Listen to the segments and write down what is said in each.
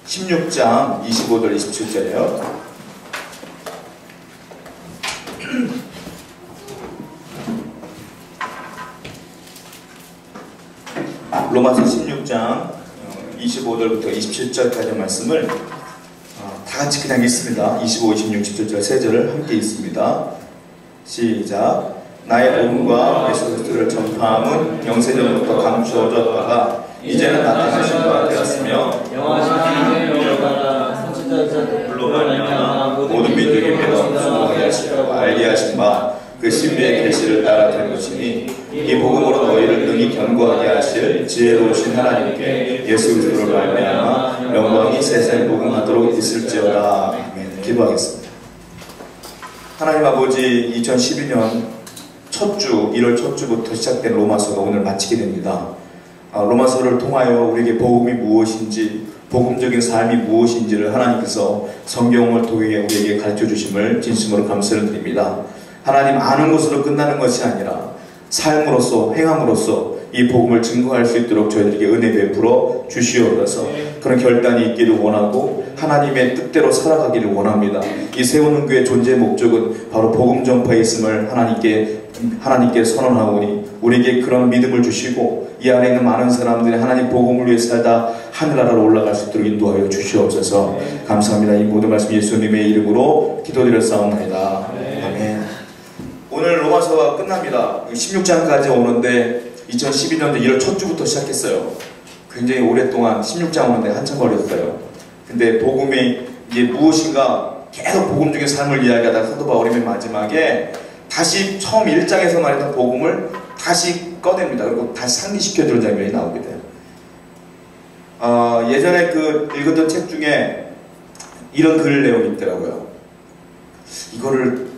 16장 25절 27절이에요. 로마서 16장 25절부터 27절까지 말씀을 다 같이 그냥 읽습니다. 25, 26, 27절 세 절을 함께 읽습니다. 시작. 나의 복음과 예수 그리스도를 전파함은 영세전부터 감추어졌다가 이제는 나타나신 바 되었으며 영원하신 하나님의 영광과 선지자들로 말미암아 모든 민족이 믿어 순종하게 하시고 알게 하신 바 그 신비의 계시를 따라 된 것이니 이 복음으로 너희를 능히 견고하게 하실 지혜로우신 하나님께 예수 그리스도로 말미암아 영광이 세상에 복음하도록 있을지어다. 아멘. 기도하겠습니다. 하나님 아버지, 2012년 첫 주 1월 첫 주부터 시작된 로마서가 오늘 마치게 됩니다. 로마서를 통하여 우리에게 복음이 무엇인지, 복음적인 삶이 무엇인지를 하나님께서 성경을 통해 우리에게 가르쳐 주심을 진심으로 감사를 드립니다. 하나님, 아는 것으로 끝나는 것이 아니라 삶으로서, 행함으로써 이 복음을 증거할 수 있도록 저희들에게 은혜 베풀어 주시옵소서. 그런 결단이 있기를 원하고 하나님의 뜻대로 살아가기를 원합니다. 이 세우는 교회의 존재의 목적은 바로 복음 전파에 있음을 하나님께 선언하오니 우리에게 그런 믿음을 주시고 이 안에 있는 많은 사람들이 하나님 복음을 위해 살다 하늘나라로 올라갈 수 있도록 인도하여 주시옵소서. 감사합니다. 이 모든 말씀 예수님의 이름으로 기도드렸사옵나이다. 아멘. 오늘 로마서가 끝납니다. 16장까지 오는데 2012년도 1월 첫 주부터 시작했어요. 굉장히 오랫동안 16장 오는데 한참 걸렸어요. 근데 복음이 이게 무엇인가 계속 복음적인 삶을 이야기하다가 사도 바울이 맨 마지막에 다시 처음 1장에서 말했던 복음을 다시 꺼냅니다. 그리고 다시 상기시켜주는 장면이 나오게 돼요. 예전에 읽었던 책 중에 이런 글 내용이 있더라고요. 이거를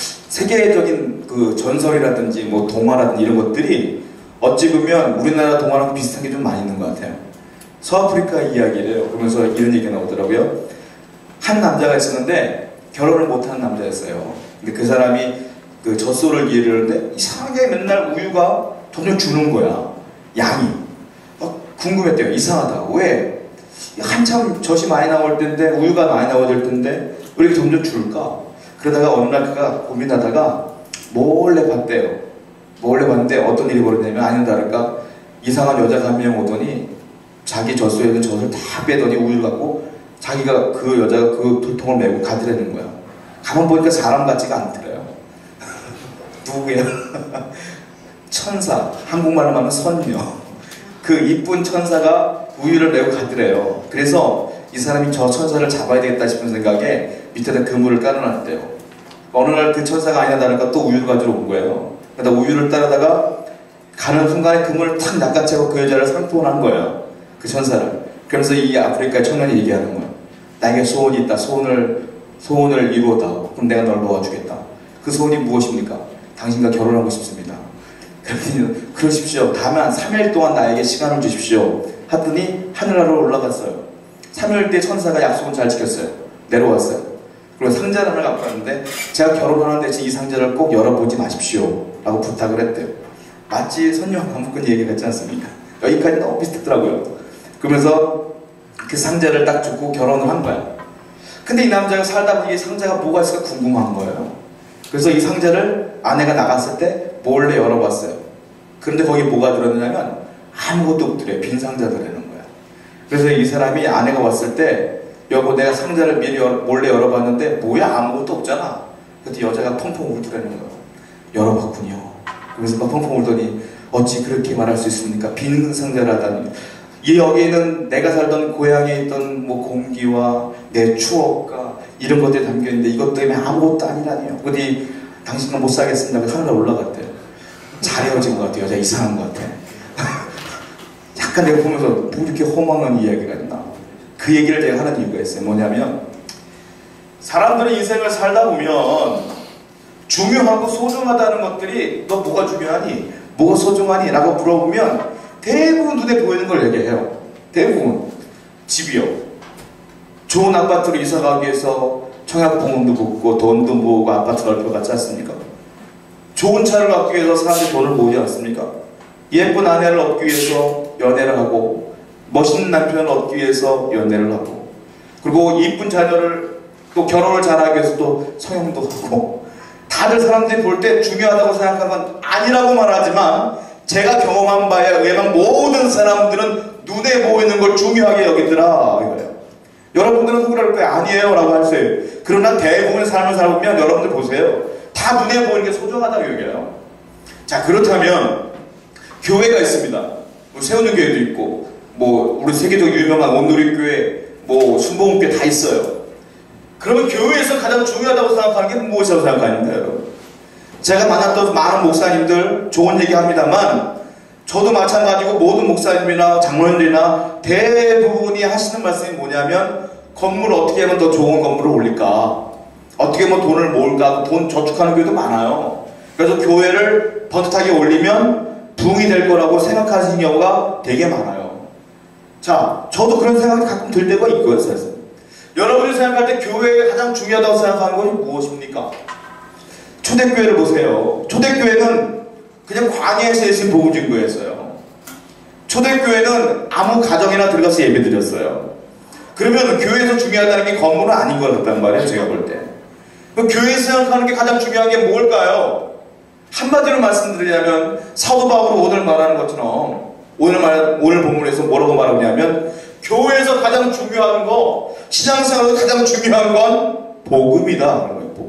세계적인 전설이라든지 뭐 동화라든지 이런 것들이 어찌 보면 우리나라 동화랑 비슷한 게 좀 많이 있는 것 같아요. 서아프리카 이야기래요. 그러면서 이런 얘기가 나오더라고요. 한 남자가 있었는데 결혼을 못한 남자였어요. 근데 그 사람이 젖소를 기르는데 이상하게 맨날 우유가 점점 주는 거야. 양이. 궁금했대요. 이상하다. 왜? 한참 젖이 많이 나올 텐데, 우유가 많이 나와질 텐데 왜 이렇게 점점 줄까? 그러다가 어느 날 그가 고민하다가 몰래 봤대요. 몰래 봤는데 어떤 일이 벌어지냐면 아니나 다를까 이상한 여자가 한 명 오더니 자기 젖소에 있는 젖을 다 빼더니 우유를 갖고 자기가 그 여자가 그 돌통을 메고 가더라는 거야. 가만 보니까 사람 같지가 않더래요. 누구야? 천사. 한국말로 하면 선녀. 그 이쁜 천사가 우유를 메고 가더래요. 그래서 이 사람이 저 천사를 잡아야 되겠다 싶은 생각에 밑에다 그물을 깔아놨대요. 어느 날 그 천사가 아니나 다를까 또 우유를 가지러 온 거예요. 그러다 우유를 따라다가 가는 순간에 그물을 탁 낚아채고 그 여자를 상통한 거예요. 그 천사를. 그러면서 이 아프리카의 청년이 얘기하는 거예요. 나에게 소원이 있다. 소원을 이루어다오. 그럼 내가 널 놓아주겠다. 그 소원이 무엇입니까? 당신과 결혼하고 싶습니다. 그랬더니 그러십시오. 다음에 한 3일 동안 나에게 시간을 주십시오. 하더니 하늘나라로 올라갔어요. 3일 뒤에 천사가 약속은 잘 지켰어요. 내려왔어요. 그리고 상자를 하나 갖고 왔는데 제가 결혼하는 대신 이 상자를 꼭 열어보지 마십시오 라고 부탁을 했대요. 마치 선녀와 반복한 얘기 같지 않습니까? 여기까지 너무 비슷하더라고요. 그러면서 그 상자를 딱 주고 결혼을 한 거야. 근데 이 남자가 살다 보니 이 상자가 뭐가 있을까 궁금한 거예요. 그래서 이 상자를 아내가 나갔을 때 몰래 열어봤어요. 그런데 거기 뭐가 들었냐면 아무것도 없더래요. 빈 상자들이라는 거야. 그래서 이 사람이 아내가 왔을 때 여보, 내가 상자를 미리 몰래 열어봤는데 뭐야, 아무것도 없잖아. 그랬더니 여자가 펑펑 울더라는 거예요. 열어봤군요. 그래서 막 펑펑 울더니 어찌 그렇게 말할 수 있습니까? 빈 상자라다니. 여기에는 내가 살던 고향에 있던 뭐 공기와 내 추억과 이런 것들이 담겨있는데 이것 때문에 아무것도 아니라니요. 그랬더니 당신은 못 살겠습니다. 하늘에 올라갔대요. 잘 헤어진 것 같아요. 여자 이상한 것 같아. 약간 내가 보면서 뭐 이렇게 허망한 이야기가 있나. 그 얘기를 제가 하는 이유가 있어요. 뭐냐면 사람들은 인생을 살다 보면 중요하고 소중하다는 것들이 너 뭐가 중요하니? 뭐가 소중하니? 라고 물어보면 대부분 눈에 보이는 걸 얘기해요. 대부분. 집이요. 좋은 아파트로 이사 가기 위해서 청약보험도 붓고 돈도 모으고 아파트 넓혀 갔지 않습니까? 좋은 차를 갖기 위해서 사람들이 돈을 모으지 않습니까? 예쁜 아내를 얻기 위해서 연애를 하고 멋있는 남편을 얻기 위해서 연애를 하고 그리고 이쁜 자녀를 또 결혼을 잘하기 위해서 또 성형도 하고, 다들 사람들이 볼 때 중요하다고 생각하는 건 아니라고 말하지만 제가 경험한 바에 의하면 모든 사람들은 눈에 보이는 걸 중요하게 여기더라 이거예요. 여러분들은 누구랄 거예요? 아니에요 라고 할 수 있어요. 그러나 대부분의 삶을 살아보면 여러분들 보세요. 다 눈에 보이는 게 소중하다고 여겨요. 자, 그렇다면 교회가 있습니다. 세우는교회도 있고, 우리 세계적으로 유명한 온누리교회, 순복음교회 다 있어요. 그러면 교회에서 가장 중요하다고 생각하는 게 무엇이라고 생각하는가요, 여러분? 제가 만났던 많은 목사님들 좋은 얘기 합니다만, 저도 마찬가지고 모든 목사님이나 장로님들이나 대부분이 하시는 말씀이 뭐냐면, 건물을 어떻게 하면 더 좋은 건물을 올릴까? 어떻게 하면 돈을 모을까? 돈 저축하는 교회도 많아요. 그래서 교회를 번듯하게 올리면 부흥이 될 거라고 생각하시는 경우가 되게 많아요. 자, 저도 그런 생각이 가끔 들 때가 있고요, 사실. 여러분이 생각할 때 교회가 가장 중요하다고 생각하는 것이 무엇입니까? 초대교회를 보세요. 초대교회는 그냥 광야에서 예수님 복음 증거했어요. 초대교회는 아무 가정이나 들어가서 예배드렸어요. 그러면 교회에서 중요하다는 게 건물은 아닌 것 같단 말이에요, 제가 볼 때. 교회에서 생각하는 게 가장 중요한 게 뭘까요? 한마디로 말씀드리자면 사도 바울이 오늘 말하는 것처럼 오늘 본문에서 뭐라고 말하냐면 교회에서 가장 중요한 거, 신앙생활에서 가장 중요한 건 복음이다.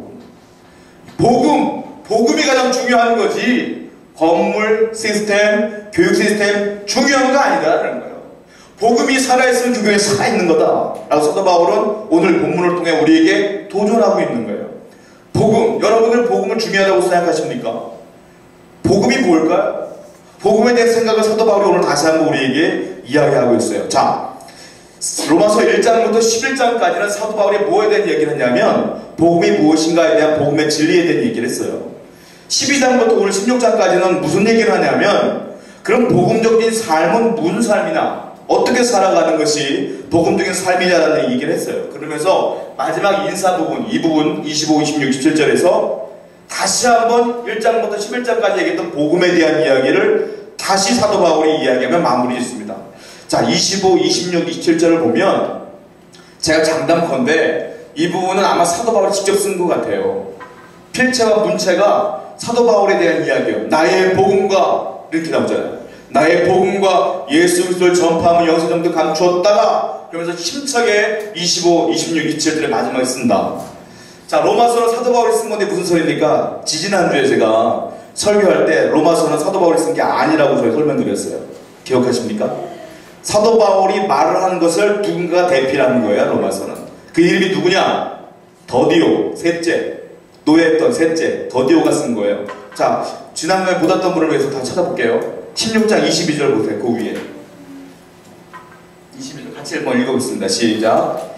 복음이 가장 중요한 거지 건물 시스템, 교육 시스템 중요한 거 아니다라는 거예요. 복음이 살아있으면 그 교회에 살아있는 거다 라고 사도 바울은 오늘 본문을 통해 우리에게 도전하고 있는 거예요. 복음, 여러분들 복음을 중요하다고 생각하십니까? 복음이 뭘까요? 복음에 대한 생각을 사도 바울이 오늘 다시 한번 우리에게 이야기하고 있어요. 자, 로마서 1장부터 11장까지는 사도 바울이 뭐에 대한 얘기를 했냐면 복음이 무엇인가에 대한 복음의 진리에 대한 얘기를 했어요. 12장부터 오늘 16장까지는 무슨 얘기를 하냐면 그럼 복음적인 삶은 무슨 삶이나 어떻게 살아가는 것이 복음적인 삶이냐라는 얘기를 했어요. 그러면서 마지막 인사 부분, 이 부분 25, 26, 27절에서 다시 한번 1장부터 11장까지 얘기했던 복음에 대한 이야기를 다시 사도 바울이 이야기하며 마무리 짓습니다. 자, 25, 26, 27절을 보면 제가 장담컨대 이 부분은 아마 사도 바울이 직접 쓴 것 같아요. 필체와 문체가 사도 바울에 대한 이야기예요. 나의 복음과 이렇게 나오잖아요. 나의 복음과 예수 그리스도를 전파하면 영세점도 감추었다가 그러면서 힘차게 25, 26, 27절의 마지막에 쓴다. 자, 로마서는 사도 바울이 쓴 건데 무슨 소리입니까? 지지난주에 제가 설교할 때 로마서는 사도 바울이 쓴 게 아니라고 저희 설명드렸어요. 기억하십니까? 사도 바울이 말을 하는 것을 누군가가 대필하는 거예요, 로마서는. 그 이름이 누구냐? 더디오, 셋째. 노예했던 셋째, 더디오가 쓴 거예요. 자, 지난번에 못 왔던 분을 위해서 다 찾아볼게요. 16장 22절 보세요, 그 위에. 22절 같이 한번 읽어보겠습니다. 시작.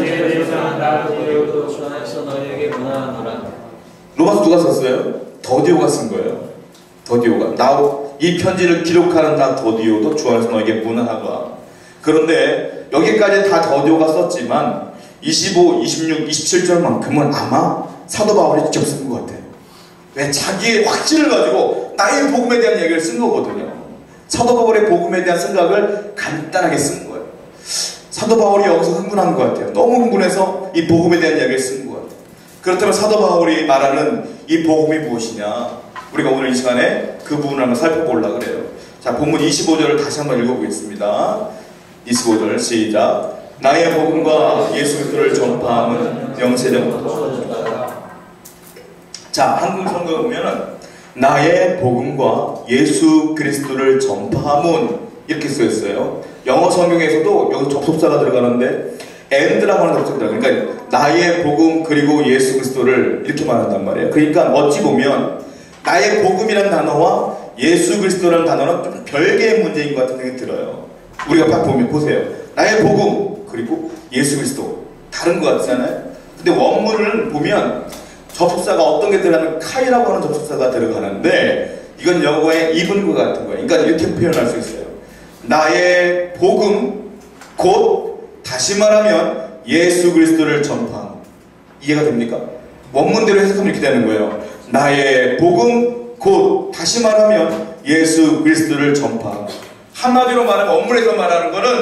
로마서 누가 썼어요? 더디오가 쓴 거예요. 더디오가. 이 편지를 기록하는 나 더디오도 주 안에서 너에게 문안하라. 그런데 여기까지 다 더디오가 썼지만 25, 26, 27절만큼은 아마 사도 바울이 직접 쓴 것 같아요. 왜? 자기의 확신을 가지고 나의 복음에 대한 얘기를 쓴 거거든요. 사도 바울의 복음에 대한 생각을 간단하게 쓴 거예요. 사도 바울이 여기서 흥분한 것 같아요. 너무 흥분해서 이 복음에 대한 이야기를 쓴 것 같아요. 그렇다면 사도 바울이 말하는 이 복음이 무엇이냐? 우리가 오늘 이 시간에 그 부분을 한번 살펴보려고 그래요. 자, 본문 25절을 다시 한번 읽어보겠습니다. 25절 시작. 나의 복음과 예수 그리스도를 전파함은 영세전부터. 자, 한국 성경에 보면은 나의 복음과 예수 그리스도를 전파함은 이렇게 쓰였어요. 영어 성경에서도 여기 접속사가 들어가는데 and라고 하는 접속사, 그러니까 나의 복음 그리고 예수 그리스도를 이렇게 말한단 말이에요. 그러니까 어찌 보면 나의 복음이라는 단어와 예수 그리스도라는 단어는 좀 별개의 문제인 것 같은 생각이 들어요. 우리가 딱 보면 보세요. 나의 복음 그리고 예수 그리스도 다른 것 같잖아요. 근데 원문을 보면 접속사가 어떤 게 들어가면 카이라고 하는 접속사가 들어가는데 이건 영어의 이분과 같은 거예요. 그러니까 이렇게 표현할 수 있어요. 나의 복음 곧 다시 말하면 예수 그리스도를 전파함. 이해가 됩니까? 원문대로 해석하면 이렇게 되는 거예요. 나의 복음 곧 다시 말하면 예수 그리스도를 전파함. 한마디로 말하면 원문에서 말하는 거는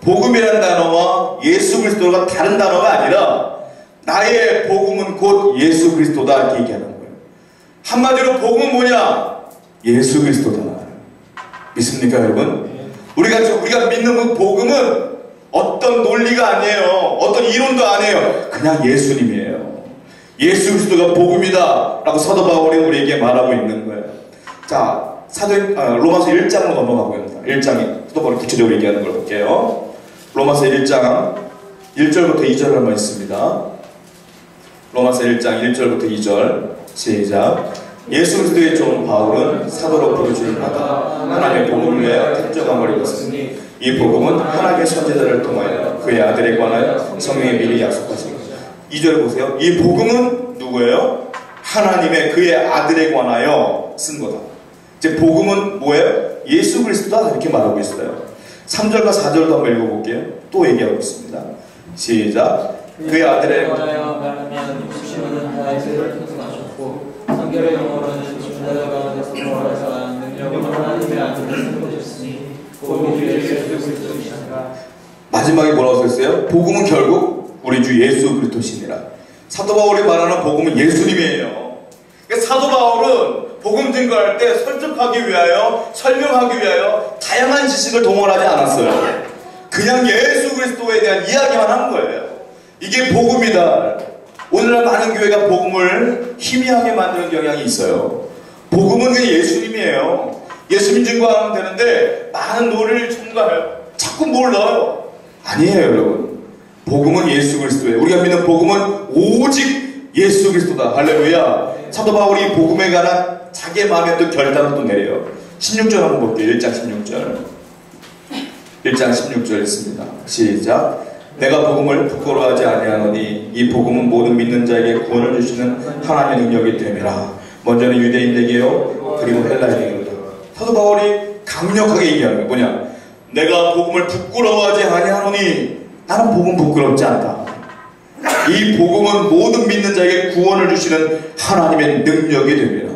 복음이라는 단어와 예수 그리스도가 다른 단어가 아니라 나의 복음은 곧 예수 그리스도다 이렇게 얘기하는 거예요. 한마디로 복음은 뭐냐? 예수 그리스도다. 믿습니까 여러분? 우리가 믿는 그 복음은 어떤 논리가 아니에요. 어떤 이론도 아니에요. 그냥 예수님이에요. 예수 그리스도가 복음이다 라고 사도 바울이 우리에게 말하고 있는 거예요. 자, 로마서 1장으로 넘어가 보겠습니다. 1장에 사도 바울이 구체적으로 얘기하는 걸 볼게요. 로마서 1장 1절부터 2절 한번 있습니다. 로마서 1장 1절부터 2절 시작. 예수 그리스도의 종 바울은 사도로 부르심을 받아 하나님의 복음을 위하여 택정함을 입었으니 이 복음은 하나님의 선지자를 통하여 그의 아들에 관하여 성령이 미리 약속하신 것이다. 2절 보세요. 이 복음은 누구예요? 하나님의 그의 아들에 관하여 쓴 거다. 이제 복음은 뭐예요? 예수 그리스도다 이렇게 말하고 있어요. 3절과 4절도 한번 읽어볼게요. 또 얘기하고 있습니다. 시작. 그의 아들에 관하여 말하면 육신은 다윗을 통솔하셨고 성결의 영어로는 중자들 가운데서 부활하사 능력으로 하나님의 아들을 세우셨으니 복음이 주 예수 그리스도이시니라. 마지막에 뭐라고 썼어요? 복음은 결국 우리 주 예수 그리스도시니라. 사도 바울이 말하는 복음은 예수님이에요. 그러니까 사도 바울은 복음 증거할 때 설득하기 위하여 설명하기 위하여 다양한 지식을 동원하지 않았어요. 그냥 예수 그리스도에 대한 이야기만 한 거예요. 이게 복음이다. 오늘날 많은 교회가 복음을 희미하게 만드는 경향이 있어요. 복음은 그냥 예수님이에요. 예수님 증거하면 되는데 많은 논리를 첨가해요. 자꾸 뭘 넣어요. 아니에요 여러분. 복음은 예수 그리스도예요. 우리가 믿는 복음은 오직 예수 그리스도다. 할렐루야. 사도 바울이 복음에 관한 자기의 마음에 또 결단을 또 내려요. 16절 한번 볼게요. 1장 16절 1장 16절 있습니다. 시작. 내가 복음을 부끄러워하지 아니하노니 이 복음은 모든 믿는 자에게 구원을 주시는 하나님의 능력이 됨이라. 먼저는 유대인에게요 그리고 헬라인에게로다. 사도 바울이 강력하게 얘기하는 게 뭐냐? 내가 복음을 부끄러워하지 아니하노니 나는 복음 부끄럽지 않다. 이 복음은 모든 믿는 자에게 구원을 주시는 하나님의 능력이 됩니다.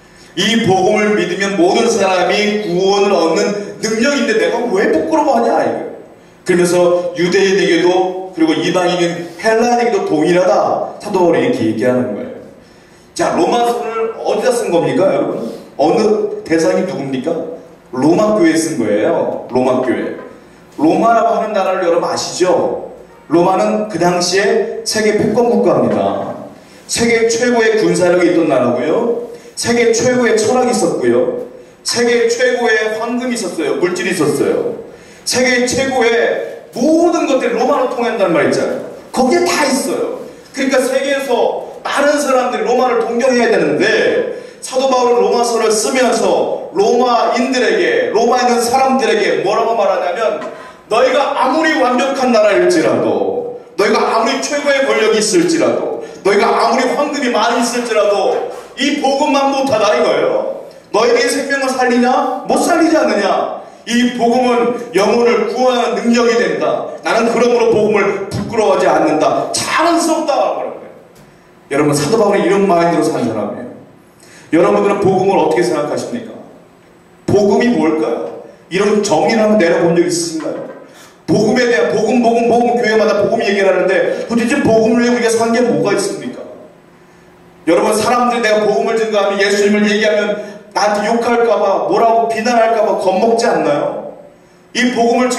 이 복음을 믿으면 모든 사람이 구원을 얻는 능력인데 내가 왜 부끄러워하냐 이거예요. 그러면서 유대인에게도 그리고 이방인인 헬라인에게도 동일하다. 사도 바울이 이렇게 얘기하는 거예요. 자, 로마서를 어디다 쓴 겁니까 여러분? 어느 대상이 누굽니까? 로마 교회에 쓴 거예요. 로마 교회. 로마라고 하는 나라를 여러분 아시죠? 로마는 그 당시에 세계 패권 국가입니다. 세계 최고의 군사력이 있던 나라고요. 세계 최고의 철학이 있었고요. 세계 최고의 황금이 있었어요. 물질이 있었어요. 세계 최고의 모든 것들이 로마로 통한다는 말 있잖아요. 거기에 다 있어요. 그러니까 세계에서 많은 사람들이 로마를 동경해야 되는데 사도 바울은 로마서를 쓰면서 로마인들에게, 로마에 있는 사람들에게 뭐라고 말하냐면 너희가 아무리 완벽한 나라일지라도, 너희가 아무리 최고의 권력이 있을지라도, 너희가 아무리 황금이 많이 있을지라도 이 복음만 못하다 이거예요. 너희의 생명을 살리냐? 못 살리지 않느냐? 이 복음은 영혼을 구원하는 능력이 된다. 나는 그러므로 복음을 부끄러워하지 않는다. 자랑스럽다. 그런 거예요. 여러분 사도 바울이 이런 마인드로 산 사람이에요. 여러분들은 복음을 어떻게 생각하십니까? 복음이 뭘까요? 이런 정의를 한번 내려본 적 있으신가요? 복음에 대한 복음 교회마다 복음 얘기를 하는데 도대체 복음을 위해 우리가 산 게 뭐가 있습니까? 여러분 사람들이 내가 복음을 증거하면 예수님을 얘기하면 나한테 욕할까봐 뭐라고 비난할까봐 겁먹지 않나요? 이 복음을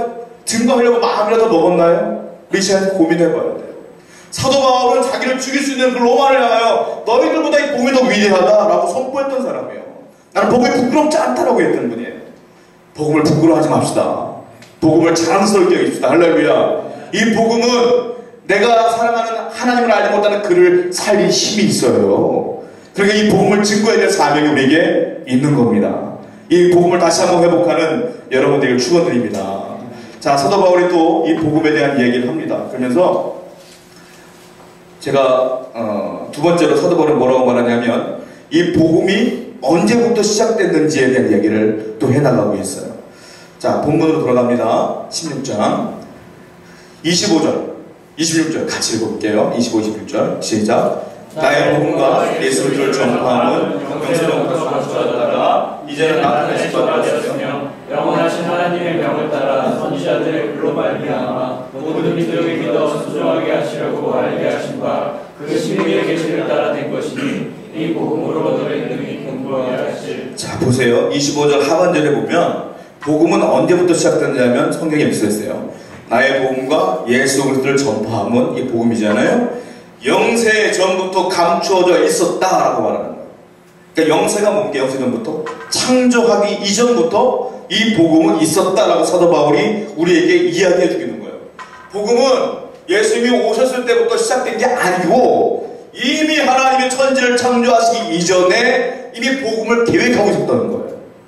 증거하려고 마음이라도 먹었나요? 우리 시간에 고민해봐야 돼요. 사도 바울은 자기를 죽일 수 있는 그 로마를 향하여 너희들보다 이 복음이 더 위대하다라고 선포했던 사람이에요. 나는 복음이 부끄럽지 않다라고 했던 분이에요. 복음을 부끄러워하지 맙시다. 복음을 자랑스럽게 여깁시다. 할렐루야. 이 복음은 내가 사랑하는 하나님을 알지 못하는 그를 살릴 힘이 있어요. 그러니까 이 복음을 증거해야 될 사명이 우리에게 있는 겁니다. 이 복음을 다시 한번 회복하는 여러분들에게 축원드립니다. 자, 사도 바울이 또 이 복음에 대한 얘기를 합니다. 그러면서 제가 두 번째로 사도 바울은 뭐라고 말하냐면 이 복음이 언제부터 시작됐는지에 대한 얘기를 또 해나가고 있어요. 자, 본문으로 돌아갑니다. 16장 25절 26절 같이 읽어볼게요. 25, 26절 시작. 나의 복음과 예수를 전파함은 영세전부터 주었다가 이제는 나타내신 바가 되었으며 영원하신 하나님의 명을 따라 선지자들의 글로 말미암아 모든 민족이 믿어 순종하게 하시려고 알게 하신 바 그 신비의 계시를 따라 된 것이니 이 복음으로 너희 능히 공부하게 하실. 자 보세요. 25절 하반절에 보면 복음은 언제부터 시작됐냐면 성경에 기록했어요. 나의 복음과 예수 그리스도를 전파함은 이 복음이잖아요. 영세 전부터 감추어져 있었다라고 말하는 거예요. 그러니까 영세가 뭡니까? 영세 전부터 창조하기 이전부터 이 복음은 있었다라고 사도 바울이 우리에게 이야기해 주기는 거예요. 복음은 예수님이 오셨을 때부터 시작된 게 아니고 이미 하나님의 천지를 창조하시기 이전에 이미 복음을 계획하고 있었다는 거예요.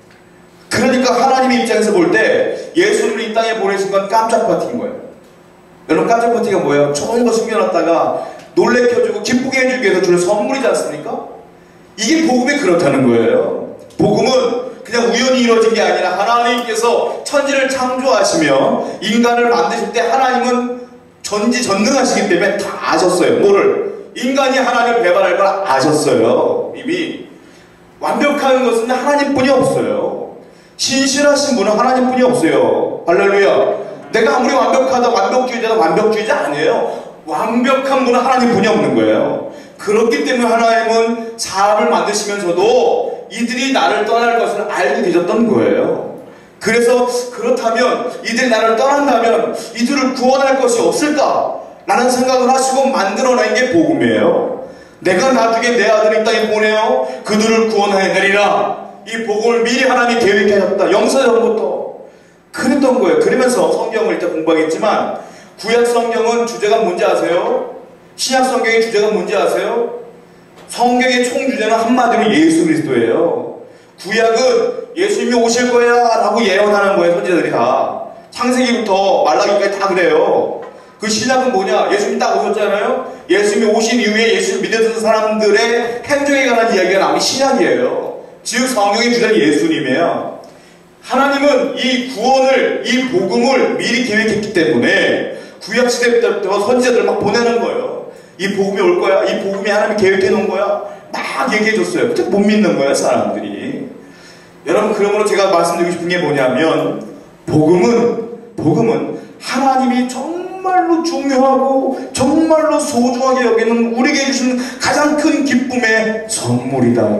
그러니까 하나님의 입장에서 볼 때 예수를 이 땅에 보내신 건 깜짝 파티인 거예요. 여러분 깜짝 파티가 뭐예요? 좋은 거 숨겨놨다가 놀래켜주고 기쁘게 해주기 위해서 주는 선물이지 않습니까? 이게 복음이 그렇다는 거예요. 복음은 그냥 우연히 이루어진 게 아니라 하나님께서 천지를 창조하시며 인간을 만드실 때 하나님은 전지전능하시기 때문에 다 아셨어요. 뭐를? 인간이 하나님을 배반할 걸 아셨어요. 이미 완벽한 것은 하나님뿐이 없어요. 신실하신 분은 하나님뿐이 없어요. 할렐루야. 내가 아무리 완벽하다 완벽주의자다 완벽주의자 아니에요. 완벽한 분은 하나님뿐이 없는 거예요. 그렇기 때문에 하나님은 사람을 만드시면서도 이들이 나를 떠날 것을 알고 계셨던 거예요. 그래서 그렇다면 이들이 나를 떠난다면 이들을 구원할 것이 없을까? 라는 생각을 하시고 만들어낸 게 복음이에요. 내가 나중에 내 아들을 이 땅에 보내어 그들을 구원하여내리라. 이 복음을 미리 하나님이 계획하셨다. 영세전부터 그랬던 거예요. 그러면서 성경을 일단 공부하겠지만 구약 성경은 주제가 뭔지 아세요? 신약 성경의 주제가 뭔지 아세요? 성경의 총 주제는 한마디로 예수 그리스도예요. 구약은 예수님이 오실 거야 라고 예언하는 거예요. 선지자들이 다. 창세기부터 말라기까지 다 그래요. 그 신약은 뭐냐? 예수님이 딱 오셨잖아요. 예수님이 오신 이후에 예수를 믿는 사람들의 행정에 관한 이야기가 나온 게 신약이에요. 즉 성경의 주제는 예수님이에요. 하나님은 이 구원을, 이 복음을 미리 계획했기 때문에 구약 시대 때부터 선지자들을 막 보내는 거예요. 이 복음이 올 거야. 이 복음이 하나님이 계획해 놓은 거야. 막 얘기해 줬어요. 근데 못 믿는 거예요, 사람들이. 여러분, 그러므로 제가 말씀드리고 싶은 게 뭐냐면 복음은 하나님이 정말로 중요하고 정말로 소중하게 여기는 우리에게 주신 가장 큰 기쁨의 선물이다.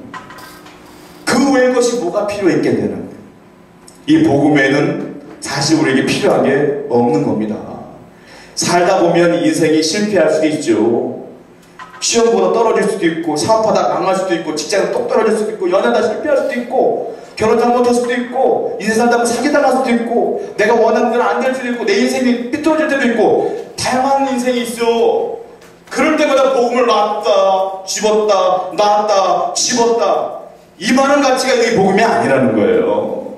그 외의 것이 뭐가 필요했겠냐는 거예요. 이 복음에는 사실 우리에게 필요한 게 없는 겁니다. 살다 보면 인생이 실패할 수도 있죠. 시험보다 떨어질 수도 있고, 사업하다 망할 수도 있고, 직장에서 똑 떨어질 수도 있고, 연애하다 실패할 수도 있고, 결혼 잘못할 수도 있고, 인생 살다 보면 사기당할 수도 있고, 내가 원하는 건 안 될 수도 있고, 내 인생이 삐뚤어질 때도 있고, 다양한 인생이 있어. 그럴 때마다 복음을 놨다, 집었다, 놨다, 집었다. 이 많은 가치가 있는 게 복음이 아니라는 거예요.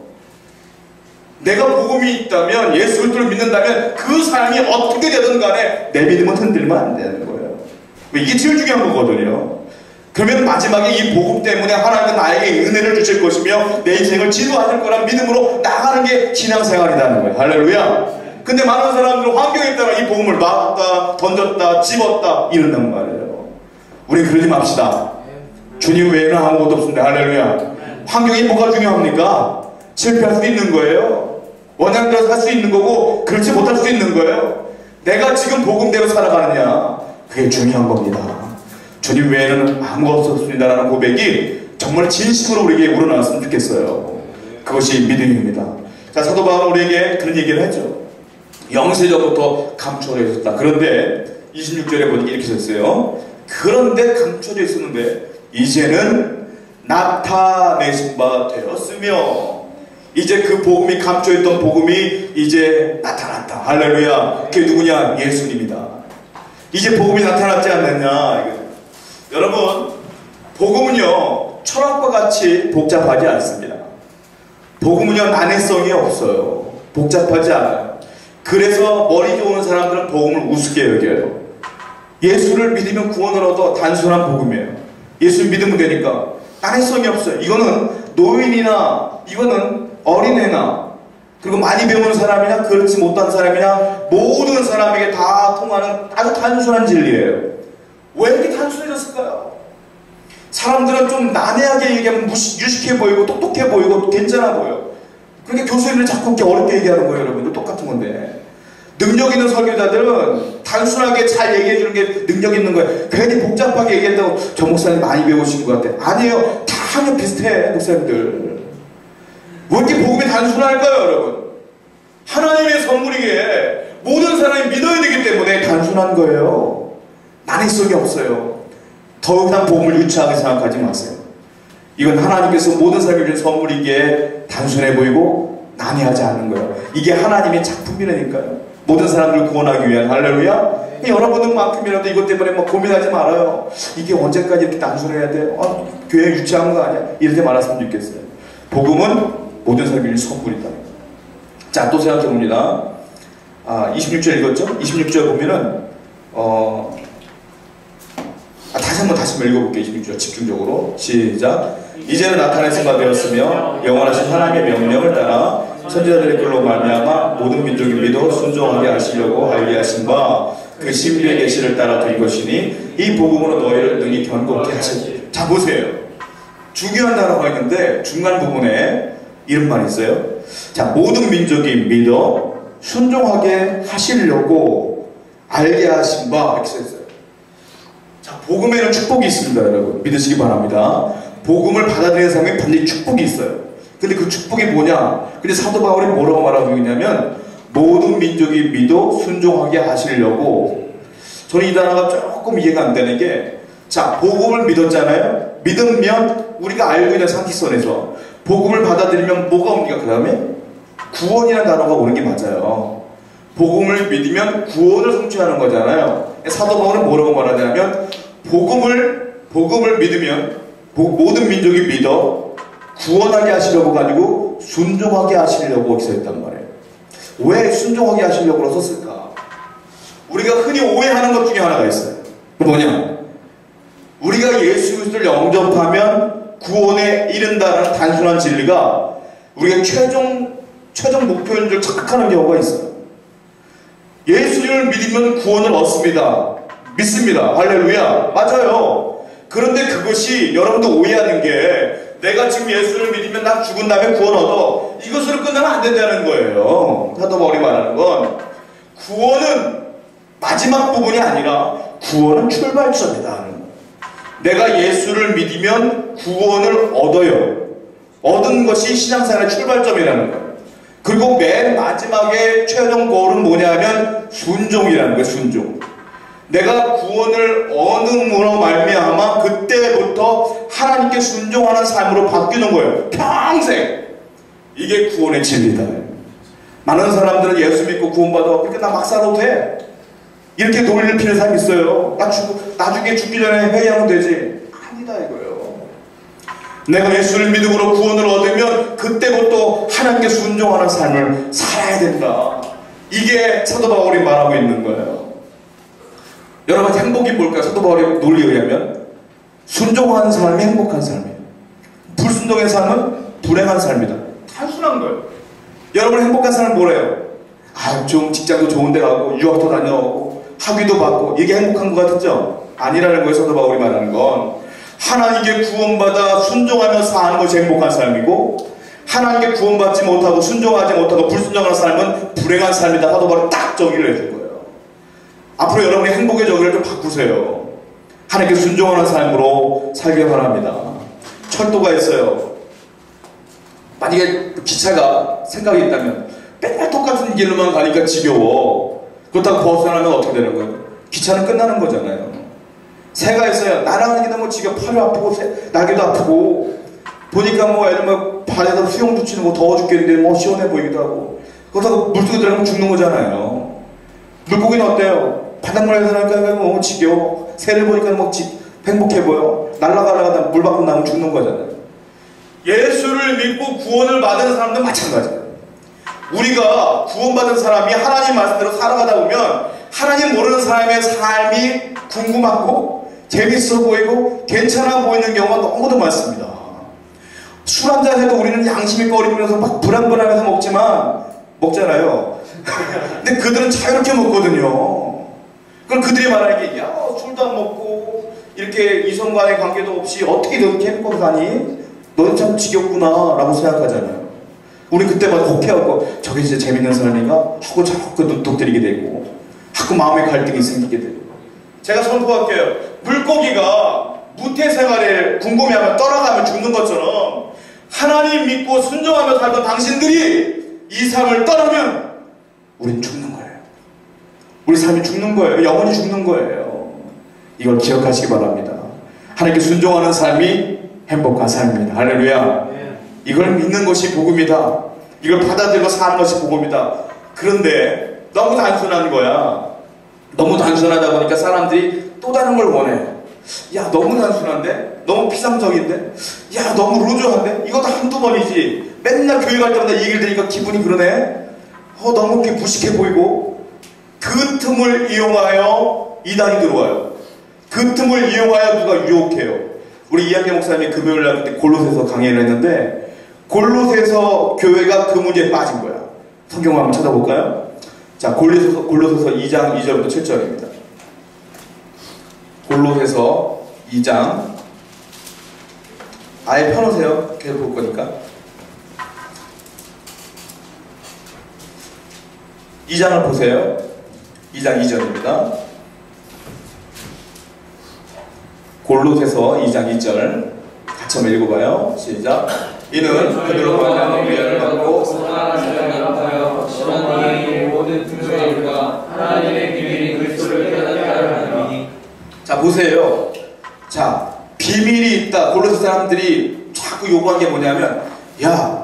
내가 복음이 있다면, 예수 그리스도를 믿는다면 그 사람이 어떻게 되든 간에 내 믿음은 흔들면 안 되는 거예요. 이게 제일 중요한 거거든요. 그러면 마지막에 이 복음 때문에 하나님은 나에게 은혜를 주실 것이며 내 인생을 지도하실 거란 믿음으로 나가는 게 신앙생활이라는 거예요. 할렐루야. 근데 많은 사람들은 환경에 따라 이 복음을 놨다, 던졌다, 집었다 이런단 말이에요. 우리 그러지 맙시다. 주님 외에는 아무것도 없습니다. 할렐루야. 환경이 뭐가 중요합니까? 실패할 수도 있는 거예요. 원하는 대로 살 수 있는 거고 그렇지 못할 수도 있는 거예요. 내가 지금 복음대로 살아가느냐, 그게 중요한 겁니다. 주님 외에는 아무것도 없습니다라는 고백이 정말 진심으로 우리에게 우러나왔으면 좋겠어요. 그것이 믿음입니다. 자, 사도 바울은 우리에게 그런 얘기를 했죠. 영세전부터 감춰져 있었다. 그런데 26절에 보니까 이렇게 썼어요. 그런데 감춰져 있었는데 이제는 나타내신 바 되었으며, 이제 그 복음이 감춰있던 복음이 이제 나타났다. 할렐루야. 그게 누구냐? 예수님이다. 이제 복음이 나타났지 않느냐. 여러분, 복음은요 철학과 같이 복잡하지 않습니다. 복음은요 난해성이 없어요. 복잡하지 않아요. 그래서 머리 좋은 사람들은 복음을 우습게 여겨요. 예수를 믿으면 구원을 얻어 단순한 복음이에요. 예수를 믿으면 되니까 난해성이 없어요. 이거는 노인이나 이거는 어린애나 그리고 많이 배우는 사람이나 그렇지 못한 사람이나 모든 사람에게 다 통하는 아주 단순한 진리예요. 왜 이렇게 단순해졌을까요? 사람들은 좀 난해하게 얘기하면 유식해 보이고 똑똑해 보이고 괜찮아 보여. 그러니까 교수님들 자꾸 이렇게 어렵게 얘기하는 거예요, 여러분들. 똑같은 건데. 능력 있는 설교자들은 단순하게 잘 얘기해 주는 게 능력 있는 거예요. 괜히 복잡하게 얘기한다고 저 목사님 많이 배우신 것 같아. 아니에요. 다 하면 비슷해, 목사님들. 왜 이렇게 복음이 단순할까요, 여러분? 하나님의 선물이기에 모든 사람이 믿어야 되기 때문에 단순한 거예요. 난이성이 없어요. 더 이상 복음을 유치하게 생각하지 마세요. 이건 하나님께서 모든 사람에게 주신 선물이기에 단순해 보이고 난해하지 않은 거예요. 이게 하나님의 작품이라니까요. 모든 사람들을 구원하기 위한. 할렐루야. 여러분들만큼이라도 이것 때문에 뭐 고민하지 말아요. 이게 언제까지 이렇게 단순해야 돼? 교회 유치한 거 아니야? 이렇게 말했으면 좋겠어요. 복음은 모든 사람에게 주신 선물이다. 자, 또 생각해 봅니다. 26절 읽었죠? 26절 보면은 다시 한번 읽어볼게요. 26절 집중적으로. 시작. 이제는 나타내신 바 되었으며 영원하신 하나님의 명령을 따라 선지자들의 글로 말미암아 모든 민족이 믿어 순종하게 하시려고 알게 하신 바 그 신비의 계시를 따라 된 것이니 이 복음으로 너희를 능히 견고케 하시니. 자, 보세요. 중요한 단어가 있는데 중간 부분에 이런 말이 있어요. 자, 모든 민족이 믿어 순종하게 하시려고 알게 하신 바, 이렇게 써있어요. 자, 복음에는 축복이 있습니다, 여러분. 믿으시기 바랍니다. 복음을 받아들이는 사람이 반드시 축복이 있어요. 근데 그 축복이 뭐냐? 근데 사도 바울이 뭐라고 말하고 있냐면 모든 민족이 믿어 순종하게 하시려고. 저는 이 단어가 조금 이해가 안 되는 게, 자, 복음을 믿었잖아요. 믿으면 우리가 알고 있는 상식선에서 복음을 받아들이면 뭐가 옵니까? 그 다음에 구원이라는 단어가 오는 게 맞아요. 복음을 믿으면 구원을 성취하는 거잖아요. 사도 바울은 뭐라고 말하냐면 복음을 믿으면 모든 민족이 믿어 구원하게 하시려고가 아니고 순종하게 하시려고 이렇게 써있단 말이에요. 왜 순종하게 하시려고 썼을까? 우리가 흔히 오해하는 것 중에 하나가 있어요. 뭐냐? 우리가 예수 그리스도를 영접하면 구원에 이른다는 단순한 진리가 우리가 최종 목표인 줄 착각하는 경우가 있어요. 예수님을 믿으면 구원을 얻습니다. 믿습니다. 할렐루야. 맞아요. 그런데 그것이 여러분도 오해하는 게 내가 지금 예수를 믿으면 나 죽은 다음에 구원 얻어. 이것으로 끝나면 안 된다는 거예요. 사도 바울이 말하는 건 구원은 마지막 부분이 아니라 구원은 출발점이다. 내가 예수를 믿으면 구원을 얻어요. 얻은 것이 신앙생활의 출발점이라는 거예요. 그리고 맨 마지막에 최종 골은 뭐냐면 순종이라는 거예요. 순종. 내가 구원을 얻음으로 말미암아 그때부터 하나님께 순종하는 삶으로 바뀌는 거예요. 평생. 이게 구원의 진리다. 많은 사람들은 예수 믿고 구원받아. 그러니까 나 막 살아도 돼. 이렇게 논리를 피는 사람이 있어요. 나중에 죽기 전에 회개하면 되지. 아니다 이거예요. 내가 예수를 믿음으로 구원을 얻으면 그때부터 하나님께 순종하는 삶을 살아야 된다. 이게 사도 바울이 말하고 있는 거예요. 여러분, 행복이 뭘까요? 사도 바울의 논리에 의하면 순종하는 사람이 행복한 삶이에요. 불순종의 삶은 불행한 삶이다. 단순한 거예요. 여러분, 행복한 사람은 뭐래요? 좀 직장도 좋은 데 가고 유학도 다녀오고 학위도 받고 이게 행복한 것 같죠? 아니라는 거예요. 사도 바울이 말하는 건 하나님께 구원받아 순종하며 사는 것이 행복한 삶이고 하나님께 구원받지 못하고 순종하지 못하고 불순종하는 삶은 불행한 삶이다. 사도 바울이 딱 정의를 해줄 거예요. 앞으로 여러분이 행복의 정의를 좀 바꾸세요. 하나님께 순종하는 삶으로 살길 바랍니다. 철도가 있어요. 만약에 기차가 생각이 있다면 맨날 똑같은 길로만 가니까 지겨워. 그렇다고 벗어나면 어떻게 되는 거예요? 기차는 끝나는 거잖아요. 새가 있어요. 날아가는 게 너무 지겨워. 팔이 아프고 날개도 아프고 보니까 예를 들면 발에서 수영 붙이는 거 더워 죽겠는데 시원해 보이기도 하고 그렇다고 물속에 들어가면 죽는 거잖아요. 물고기는 어때요? 바닷물에서 나니까 너무 지겨워. 새를 보니까 행복해 보여. 날아가다가 물 밖으로 나면 죽는 거잖아요. 예수를 믿고 구원을 받은 사람도 마찬가지예요. 우리가 구원받은 사람이 하나님 말씀대로 살아가다 보면 하나님 모르는 사람의 삶이 궁금하고 재밌어 보이고 괜찮아 보이는 경우가 너무도 많습니다. 술 한잔 해도 우리는 양심이 꺼리면서 막 불안불안해서 먹잖아요. 근데 그들은 자유롭게 먹거든요. 그럼 그들이 말하는 게 술도 안 먹고 이렇게 이성과의 관계도 없이 어떻게 이렇게 행복하게 사니? 너는 참 지겹구나 라고 생각하잖아요. 우리 그때마다 곡해하고 저게 진짜 재밌는 사람인가 하고 자꾸 눈독 들이게 되고 자꾸 마음의 갈등이 생기게 되고. 제가 선포할게요. 물고기가 무태 생활을 궁금해하면 떠나가면 죽는 것처럼 하나님 믿고 순종하며 살던 당신들이 이 삶을 떠나면 우린 죽는 거예요. 우리 삶이 죽는 거예요. 영원히 죽는 거예요. 이걸 기억하시기 바랍니다. 하나님께 순종하는 삶이 행복한 삶입니다. 할렐루야. 이걸 믿는 것이 복음이다. 이걸 받아들이고 사는 것이 복음이다. 그런데 너무 단순한 거야. 너무 단순하다 보니까 사람들이 또 다른 걸 원해. 야, 너무 단순한데? 너무 피상적인데? 야, 너무 루즈한데? 이것도 한두 번이지. 맨날 교회 갈 때마다 이 얘기를 들으니까 기분이 그러네? 너무 이렇게 무식해 보이고. 그 틈을 이용하여 이단이 들어와요. 그 틈을 이용하여 누가 유혹해요. 우리 이한계 목사님이 금요일 날 그때 골로새서 강의를 했는데 골로새서 교회가 그 문제에 빠진 거야. 성경을 한번 찾아볼까요? 자, 골로새서 2장 2절부터 7절입니다. 골로새서 2장 아예 펴놓으세요. 계속 볼 거니까. 2장을 보세요. 2장 2절입니다. 골로새서 2장 2절 같이 한번 읽어봐요. 시작. 이는 그들로 말하는 위안을 받고 하나님을 연합하여 실은 이 모든 등소일과 하나님의 비밀인 그리스도를 깨닫게 하려 함이니. 자, 보세요. 자, 비밀이 있다. 골로새 사람들이 자꾸 요구한 게 뭐냐면, 야,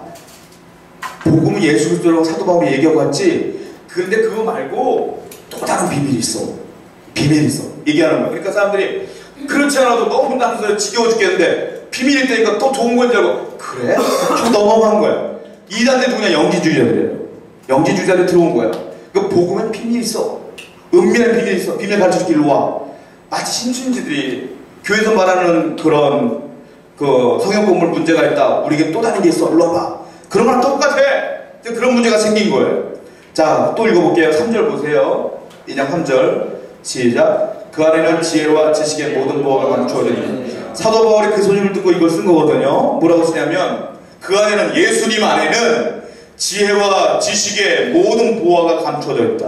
복음은 예수 그리스도라고 사도 바울이 얘기하고 왔지. 그런데 그거 말고 또 다른 비밀이 있어. 비밀이 있어. 얘기하는 거야. 그러니까 사람들이 그렇지 않아도 너무 나서 지겨워 죽겠는데 비밀이 있다니까 또 좋은 건 줄 알고 그래? 하고 넘어간 거야. 이단들 누구냐? 영지주의자들이에요. 영지주의자들 들어온 거야. 그 복음엔 비밀이 있어. 은밀한 비밀이 있어. 비밀 가르쳐줄게. 일로 와. 마치 신춘지들이 교회에서 말하는 그런 그 성형 건물 문제가 있다. 우리에게 또 다른 게 있어. 일로 와봐. 그런 거랑 똑같아. 그런 문제가 생긴 거예요. 자, 또 읽어볼게요. 3절 보세요. 2장 3절 시작. 그 안에는 지혜와 지식의 모든 보화가 감추어지니. 사도 바울이 그 소식을 듣고 이걸 쓴 거거든요. 뭐라고 쓰냐면 그 안에는 예수님 안에는 지혜와 지식의 모든 보화가 감춰져 있다.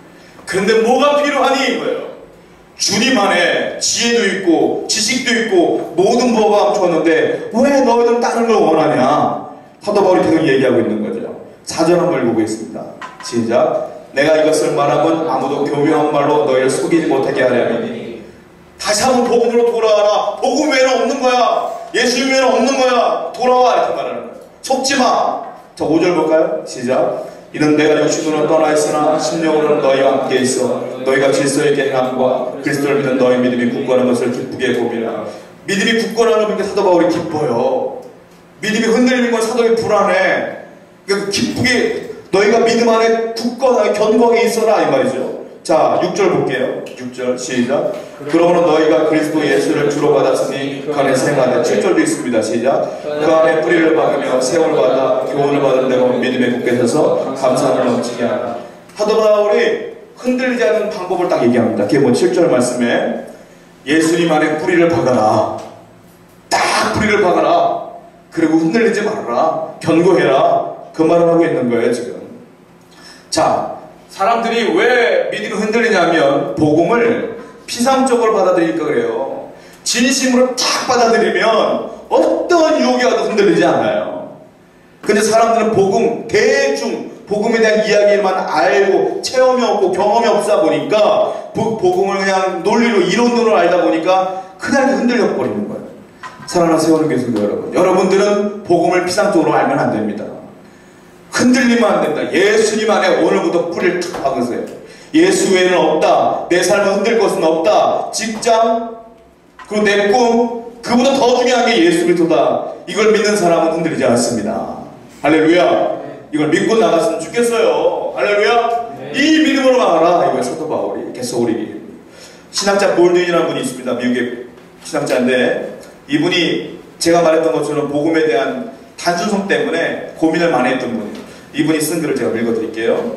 그런데 뭐가 필요하니 이거예요. 주님 안에 지혜도 있고 지식도 있고 모든 보화가 감추었는데 왜 너희들은 다른 걸 원하냐. 사도 바울이 계속 얘기하고 있는 거죠. 4절 한번 읽어보겠습니다. 시작. 내가 이것을 말하면 아무도 교묘한 말로 너희를 속이지 못하게 하려니. 다시 한번 복음으로 돌아와라. 복음 외에는 없는 거야. 예수님 외에는 없는 거야. 돌아와. 이렇게 말하는 거야. 속지 마. 자, 5절 볼까요? 시작. 이는 내가 육신으로 떠나 있으나 심령으로는 너희와 함께 있어 너희가 질서 있게 행함과 그리스도를 믿는 너희 믿음이 굳건한 것을 기쁘게 봅니다. 믿음이 굳건하는 분께 사도 바울이 기뻐요. 믿음이 흔들리는 건 사도이 불안해. 그러니까 기쁘게 너희가 믿음 안에 굳건하게 견고하게 있어라 이 말이죠. 자, 6절 볼게요. 6절 시작. 그러므로 너희가 그리스도 예수를 주로 받았으니 그 안에 생하되. 7절도 있습니다. 시작. 그 안에 뿌리를 박으며 세월 받아 교훈을 받은 대로 믿음에 굳게 서서 감사를 넘치게 하라. 사도 바울이 흔들리지 않는 방법을 딱 얘기합니다. 그게 뭐 7절 말씀에 예수님 안에 뿌리를 박아라. 딱 뿌리를 박아라. 그리고 흔들리지 말아라. 견고해라. 그 말을 하고 있는 거예요 지금. 자, 사람들이 왜 믿음이 흔들리냐면 복음을 피상적으로 받아들이니까 그래요. 진심으로 탁 받아들이면 어떤 유혹이 와도 흔들리지 않아요. 근데 사람들은 복음 대충 복음에 대한 이야기만 알고 체험이 없고 경험이 없다 보니까 복음을 그냥 논리로 이론으로 알다 보니까 그냥 흔들려 버리는 거예요. 사랑하는 세월호 교수님 여러분, 여러분들은 복음을 피상적으로 알면 안 됩니다. 흔들리면 안 된다. 예수님 안에 오늘부터 뿌리를 탁 박으세요. 예수 외에는 없다. 내 삶을 흔들 것은 없다. 직장, 그리고 내 꿈, 그보다 더 중요한 게 예수 그리스도다. 이걸 믿는 사람은 흔들리지 않습니다. 할렐루야. 이걸 믿고 나갔으면 좋겠어요. 할렐루야. 이 믿음으로 나가라. 이거예요. 사도 바울이 계속 우리 신학자 볼드윈이라는 분이 있습니다. 미국의 신학자인데 이분이 제가 말했던 것처럼 복음에 대한 단순성 때문에 고민을 많이 했던 분이에요. 이분이 쓴 글을 제가 읽어드릴게요.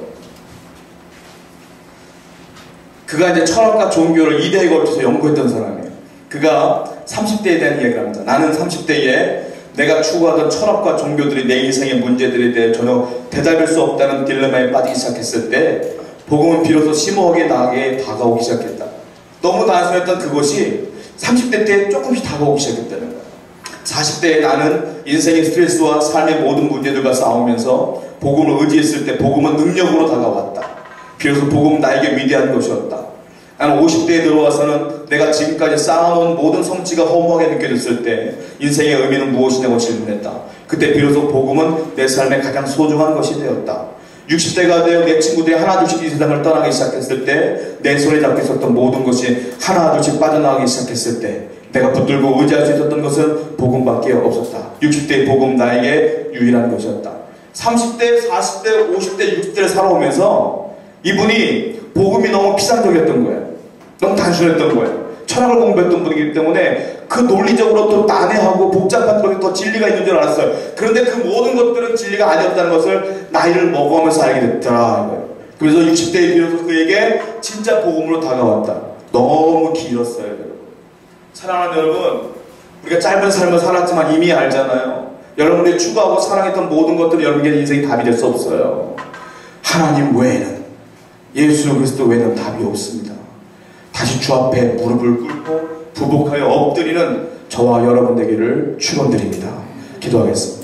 그가 이제 철학과 종교를 2대에 걸쳐서 연구했던 사람이에요. 그가 30대에 대한 이야기를 합니다. 나는 30대에 내가 추구하던 철학과 종교들이 내 인생의 문제들에 대해 전혀 대답할 수 없다는 딜레마에 빠지기 시작했을 때 복음은 비로소 심오하게 나에게 다가오기 시작했다. 너무 단순했던 그것이 30대 때 조금씩 다가오기 시작했다는 거야. 40대에 나는 인생의 스트레스와 삶의 모든 문제들과 싸우면서 복음을 의지했을 때 복음은 능력으로 다가왔다. 비로소 복음은 나에게 위대한 것이었다. 나는 50대에 들어와서는 내가 지금까지 쌓아놓은 모든 성취가 허무하게 느껴졌을 때 인생의 의미는 무엇이냐고 질문했다. 그때 비로소 복음은 내 삶의 가장 소중한 것이 되었다. 60대가 되어 내 친구들이 하나둘씩 이 세상을 떠나기 시작했을 때 내 손에 잡고 있었던 모든 것이 하나둘씩 빠져나가기 시작했을 때 내가 붙들고 의지할 수 있었던 것은 복음밖에 없었다. 60대의 복음 나에게 유일한 것이었다. 30대, 40대, 50대, 60대를 살아오면서 이분이 복음이 너무 피상적이었던 거예요. 너무 단순했던 거예요. 철학을 공부했던 분이기 때문에 그 논리적으로 또 난해하고 복잡한 것에 더 진리가 있는 줄 알았어요. 그런데 그 모든 것들은 진리가 아니었다는 것을 나이를 먹어가면서 알게 됐더라. 그래서 60대에 비로소 그에게 진짜 복음으로 다가왔다. 너무 길었어요, 여러분. 사랑하는 여러분, 우리가 짧은 삶을 살았지만 이미 알잖아요. 여러분들이 추구하고 사랑했던 모든 것들은 여러분의 인생이 답이 될 수 없어요. 하나님 외에는, 예수 그리스도 외에는 답이 없습니다. 다시 주 앞에 무릎을 꿇고 부복하여 엎드리는 저와 여러분 되기를 축원드립니다. 기도하겠습니다.